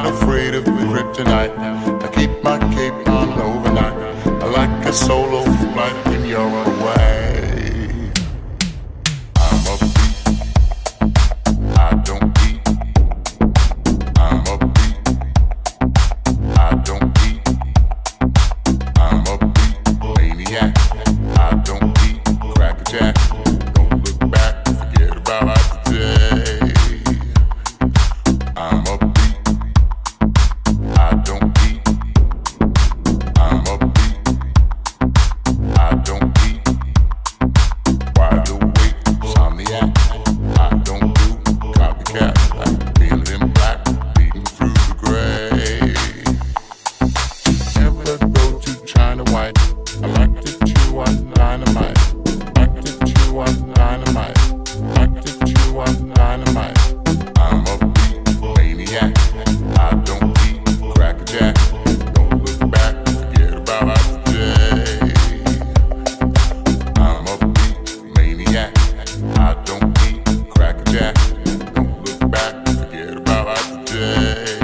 not afraid of kryptonite. I keep my cape on overnight. I like a solo flight when you're away. I'm upbeat, I don't beat. I'm upbeat, I don't beat. I'm upbeat, maniac. I don't beat, crackerjack. Don't look back, forget about today. I'm upbeat, I don't beat. I'm upbeat, I don't beat. Wide awake, insomniac. I don't do copycat. I'm feeling in black, beating through the gray. Never go to China White. I like to chew on dynamite. Like to chew on dynamite. Like to chew on dynamite. I'm upbeat, maniac. I don't beat, crackerjack. Don't look back, forget about today. I'm upbeat, maniac. I don't beat, crackerjack. Don't look back, forget about today.